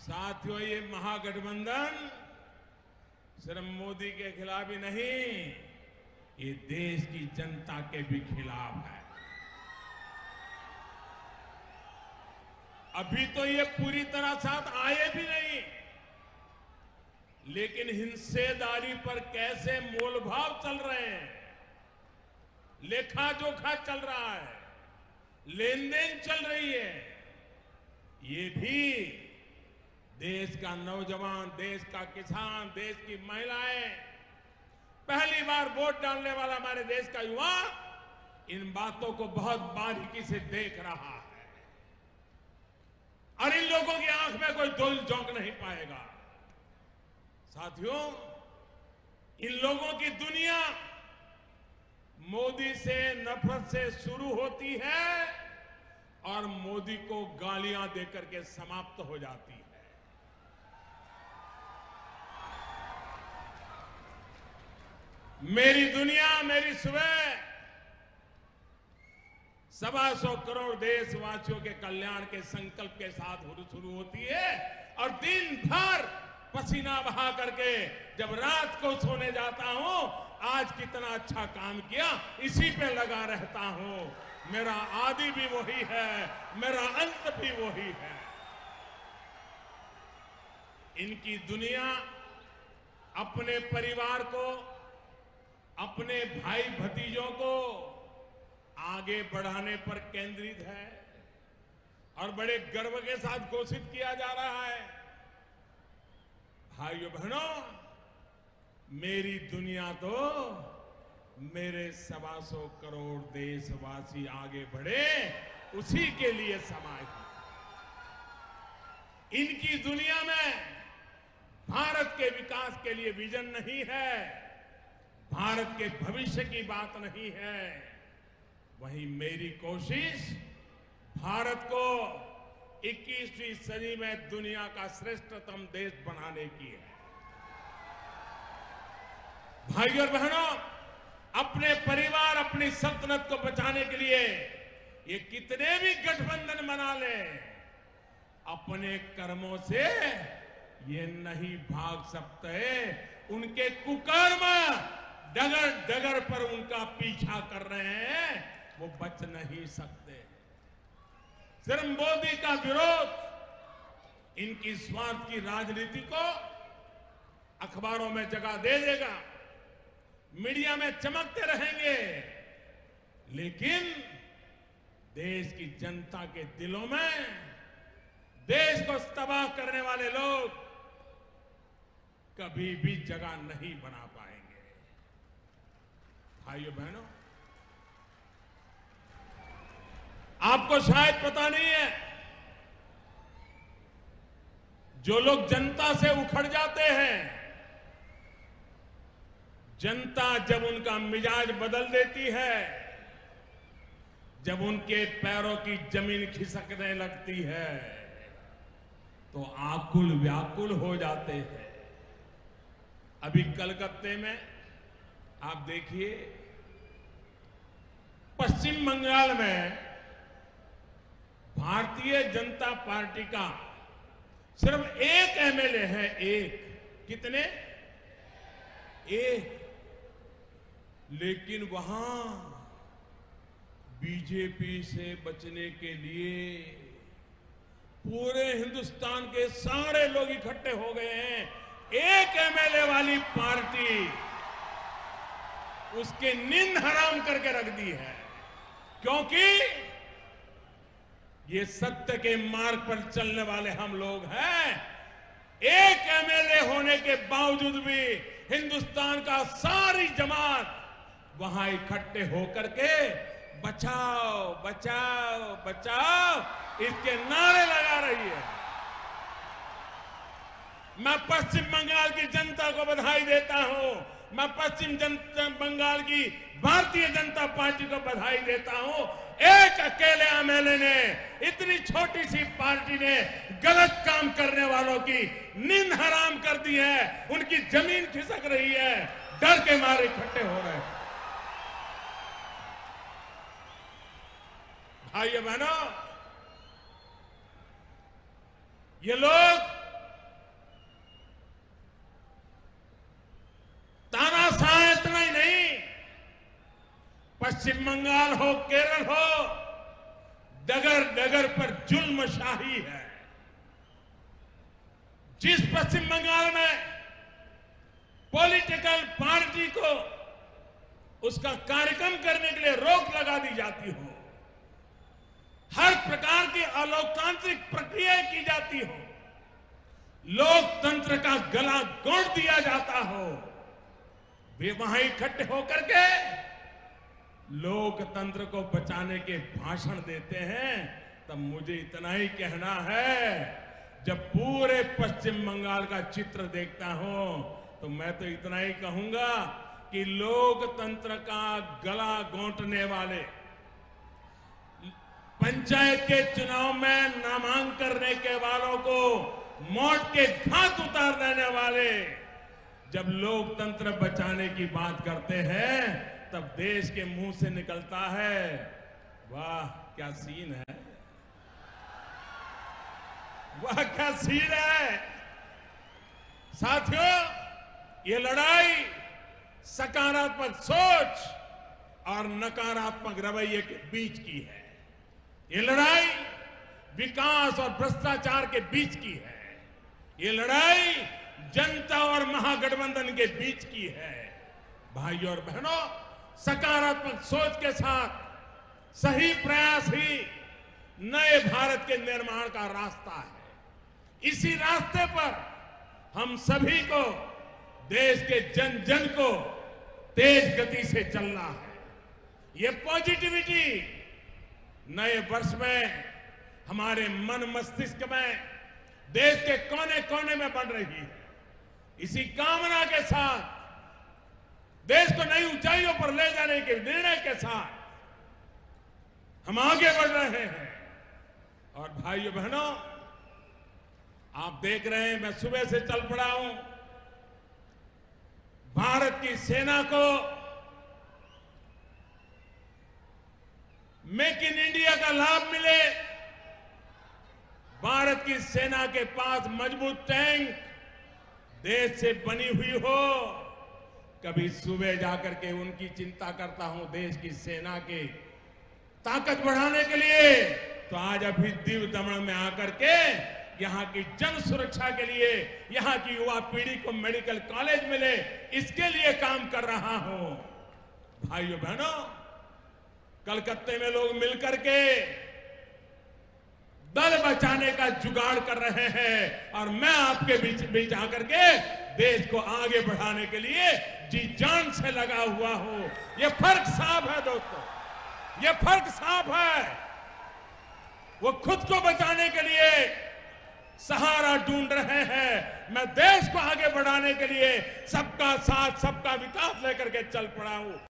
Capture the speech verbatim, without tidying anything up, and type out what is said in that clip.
साथियों, ये महागठबंधन सिर्फ मोदी के खिलाफ ही नहीं, ये देश की जनता के भी खिलाफ है। अभी तो ये पूरी तरह साथ आए भी नहीं, लेकिन हिस्सेदारी पर कैसे मोलभाव चल रहे हैं, लेखा जोखा चल रहा है, लेन देन चल रही है, ये भी देश का नौजवान, देश का किसान, देश की महिलाएं, पहली बार वोट डालने वाला हमारे देश का युवा इन बातों को बहुत बारीकी से देख रहा है और इन लोगों की आंख में कोई धूल झोंक नहीं पाएगा। साथियों, इन लोगों की दुनिया मोदी से नफरत से शुरू होती है और मोदी को गालियां देकर के समाप्त हो जाती है। मेरी दुनिया मेरी सुबह सवा सौ करोड़ देशवासियों के कल्याण के संकल्प के साथ शुरू होती है और दिन भर पसीना बहा करके जब रात को सोने जाता हूं, आज कितना अच्छा काम किया इसी पे लगा रहता हूं। मेरा आदि भी वही है, मेरा अंत भी वही है। इनकी दुनिया अपने परिवार को, अपने भाई भतीजों को आगे बढ़ाने पर केंद्रित है और बड़े गर्व के साथ घोषित किया जा रहा है, भाइयों बहनों, मेरी दुनिया तो मेरे सवा सौ करोड़ देशवासी आगे बढ़े उसी के लिए समाहित। इनकी दुनिया में भारत के विकास के लिए विजन नहीं है, भारत के भविष्य की बात नहीं है। वहीं मेरी कोशिश भारत को इक्कीसवीं सदी में दुनिया का श्रेष्ठतम देश बनाने की है। भाइयों और बहनों, अपने परिवार, अपनी सल्तनत को बचाने के लिए ये कितने भी गठबंधन बना ले, अपने कर्मों से ये नहीं भाग सकते। उनके कुकर्म डगर डगर पर उनका पीछा कर रहे हैं, वो बच नहीं सकते। सिर्फ मोदी का विरोध इनकी स्वार्थ की राजनीति को अखबारों में जगह दे देगा, मीडिया में चमकते रहेंगे, लेकिन देश की जनता के दिलों में देश को तबाह करने वाले लोग कभी भी जगह नहीं बना पाएंगे। भाइयों बहनों, आपको शायद पता नहीं है, जो लोग जनता से उखड़ जाते हैं, जनता जब उनका मिजाज बदल देती है, जब उनके पैरों की जमीन खिसकने लगती है, तो आकुल व्याकुल हो जाते हैं। अभी कलकत्ते में आप देखिए, पश्चिम बंगाल में भारतीय जनता पार्टी का सिर्फ एक एमएलए है। एक, कितने? एक। लेकिन वहां बीजेपी से बचने के लिए पूरे हिंदुस्तान के सारे लोग इकट्ठे हो गए हैं। एक एमएलए वाली पार्टी उसके नींद हराम करके रख दी है, क्योंकि ये सत्य के मार्ग पर चलने वाले हम लोग हैं। एक एमएलए होने के बावजूद भी हिंदुस्तान का सारी जमात वहां इकट्ठे होकर के बचाओ बचाओ बचाओ इसके नारे लगा रही है। मैं पश्चिम बंगाल की जनता को बधाई देता हूं, मैं पश्चिम जनता बंगाल की भारतीय जनता पार्टी को बधाई देता हूं। एक अकेले एमएलए ने, इतनी छोटी सी पार्टी ने गलत काम करने वालों की नींद हराम कर दी है, उनकी जमीन खिसक रही है, डर के मारे इकट्ठे हो रहे हैं। भाइयों बहनों, ये लोग पश्चिम बंगाल हो, केरल हो, डगर डगर पर जुल्मशाही है। जिस पश्चिम बंगाल में पॉलिटिकल पार्टी को उसका कार्यक्रम करने के लिए रोक लगा दी जाती हो, हर प्रकार की अलोकतांत्रिक प्रक्रियाएं की जाती हो, लोकतंत्र का गला घोंट दिया जाता हो, वे वहां इकट्ठे होकर के लोकतंत्र को बचाने के भाषण देते हैं। तब मुझे इतना ही कहना है, जब पूरे पश्चिम बंगाल का चित्र देखता हूं तो मैं तो इतना ही कहूंगा कि लोकतंत्र का गला घोंटने वाले, पंचायत के चुनाव में नामांकन करने के वालों को मौत के घाट उतार देने वाले जब लोकतंत्र बचाने की बात करते हैं तब देश के मुंह से निकलता है, वाह क्या सीन है, वाह क्या सीन है। साथियों, ये लड़ाई सकारात्मक सोच और नकारात्मक रवैये के बीच की है। ये लड़ाई विकास और भ्रष्टाचार के बीच की है। ये लड़ाई जनता और महागठबंधन के बीच की है। भाइयों और बहनों, सकारात्मक सोच के साथ सही प्रयास ही नए भारत के निर्माण का रास्ता है। इसी रास्ते पर हम सभी को, देश के जन जन को तेज गति से चलना है। ये पॉजिटिविटी नए वर्ष में हमारे मन मस्तिष्क में देश के कोने कोने में बढ़ रही है। इसी कामना के साथ, देश को नई ऊंचाइयों पर ले जाने के निर्णय के साथ हम आगे बढ़ रहे हैं। और भाइयों बहनों, आप देख रहे हैं मैं सुबह से चल पड़ा हूं। भारत की सेना को मेक इन इंडिया का लाभ मिले, भारत की सेना के पास मजबूत टैंक देश से बनी हुई हो, कभी सुबह जाकर के उनकी चिंता करता हूं देश की सेना की ताकत बढ़ाने के लिए, तो आज अभी दीव दमन में आकर के यहां की जन सुरक्षा के लिए, यहां की युवा पीढ़ी को मेडिकल कॉलेज मिले, इसके लिए काम कर रहा हूं। भाइयों बहनों, कलकत्ते में लोग मिलकर के दल बचाने का जुगाड़ कर रहे हैं और मैं आपके बीच बीच आकर के देश को आगे बढ़ाने के लिए जी जान से लगा हुआ हूं। ये फर्क साफ है दोस्तों, ये फर्क साफ है। वो खुद को बचाने के लिए सहारा ढूंढ रहे हैं, मैं देश को आगे बढ़ाने के लिए सबका साथ सबका विकास लेकर के चल पड़ा हूं।